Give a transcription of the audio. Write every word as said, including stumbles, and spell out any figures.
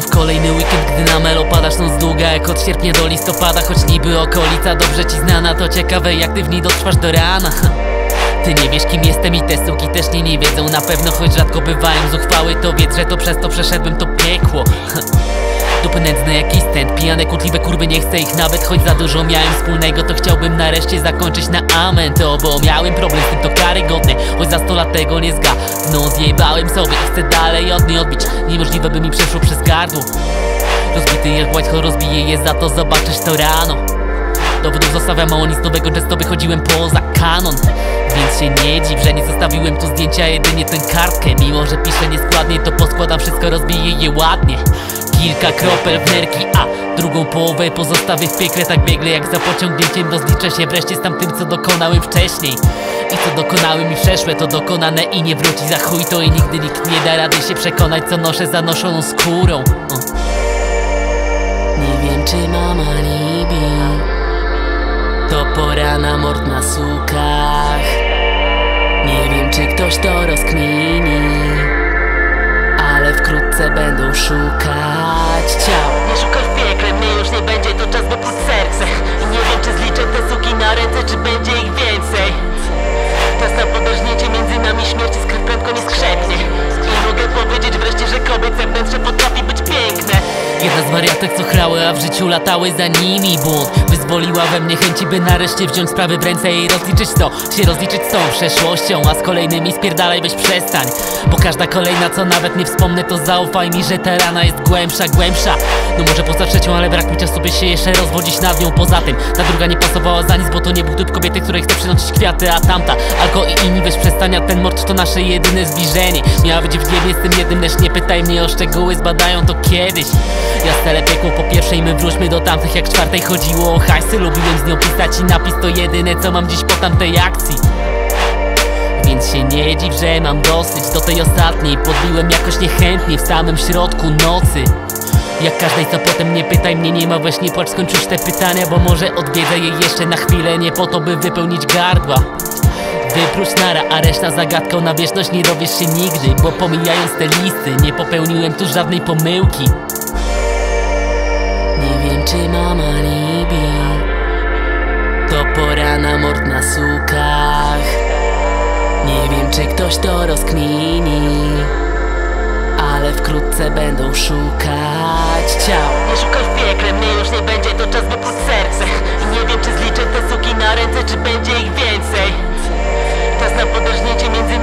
Znów kolejny weekend, gdy na melo padasz noc długa jak od sierpnia do listopada. Choć niby okolica dobrze ci znana, to ciekawe jak ty w niej dotrwasz do rana. Ty nie wiesz kim jestem i te suki też nie, nie wiedzą na pewno, choć rzadko bywają zuchwały. To wiedz, że to przez to przeszedłem to piekło. Dupy nędzne jakiś stent, pijane kłótliwe kurwy, nie chcę ich nawet. Choć za dużo miałem wspólnego, to chciałbym nareszcie zakończyć na amen. To bo miałem problem z tym, to karygodne, choć za sto lat tego nie zga. No zjebałem sobie i chcę dalej od niej odbić. Niemożliwe by mi przeszło przez gardło. Rozbity jak Whitehall, rozbiję je, za to zobaczysz to rano. Dowodów zostawiam mało, nic nowego, często wychodziłem poza kanon. Więc się nie dziw, że nie zostawiłem tu zdjęcia, jedynie tę kartkę. Mimo, że piszę nieskładnie, to poskładam wszystko, rozbiję je ładnie. Kilka kropel w nerki, a drugą połowę pozostawię w piekle. Tak biegle jak za pociągnięciem rozliczę się wreszcie z tamtym, co dokonałem wcześniej. I co dokonałem i przeszłe, to dokonane i nie wróci za chuj. To i nigdy nikt nie da rady się przekonać, co noszę zanoszoną skórą. o. Nie wiem czy mam alibi, to pora na mord na sukach. Nie wiem czy ktoś to rozkmini, ale wkrótce będą szukać ciał. Nie szukaj w piekle, mnie już nie będzie, to czas by pójść serce. I nie wiem czy zliczę te suki na ręce, czy będzie ich więcej. Czas na poderżnięcie, między nami śmierci skryt prędko nie skrzepnie. I mogę powiedzieć wreszcie, że kobiece wnętrze potrafi być piękne. Jedna z wariatek co chrały, a w życiu latały za nimi bunt. Wyzwoliła we mnie chęci, by nareszcie wziąć sprawy w ręce i rozliczyć to, się rozliczyć z tą przeszłością. A z kolejnymi spierdalaj, weź przestań, bo każda kolejna co nawet nie wspomnę, to zaufaj mi, że ta rana jest głębsza, głębsza. No może poza trzecią, ale brak mi czasu by się jeszcze rozwodzić nad nią. Poza tym ta druga nie pasowała za nic, bo to nie był typ kobiety, której chcę przynosić kwiaty. A tamta, alko i inni, weź przestania, ten mord to nasze jedyne zbliżenie. Miała być w niebie z tym jednym, lecz nie pytaj mnie o szczegóły, zbadają to kiedyś. Ja stele piekło po pierwszej, my wróćmy do tamtych, jak czwartej chodziło o hajsy. Lubiłem z nią pisać i napis to jedyne co mam dziś po tamtej akcji. Więc się nie dziw, że mam dosyć do tej ostatniej. Podbiłem jakoś niechętnie w samym środku nocy. Jak każdej co potem nie pytaj mnie, nie ma, weź nie płacz, skończysz te pytania, bo może odwiedzę je jeszcze na chwilę, nie po to by wypełnić gardła. Wypróć nara, a reszta zagadką na wieczność nie dowiesz się nigdy. Bo pomijając te listy, nie popełniłem tu żadnej pomyłki. Nie wiem czy mam alibi, to pora na mord na sukach. Nie wiem czy ktoś to rozkmini, ale wkrótce będą szukać ciał. Nie szukaj w piekle, mnie już nie będzie, to czas by pójść serce. I nie wiem czy zliczę te suki na ręce, czy będzie ich więcej. Czas na poderżnięcie, między